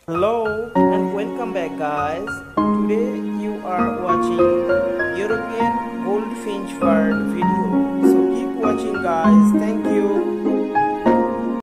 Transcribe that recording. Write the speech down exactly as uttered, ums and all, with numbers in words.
Hello and welcome back, guys. Today you are watching European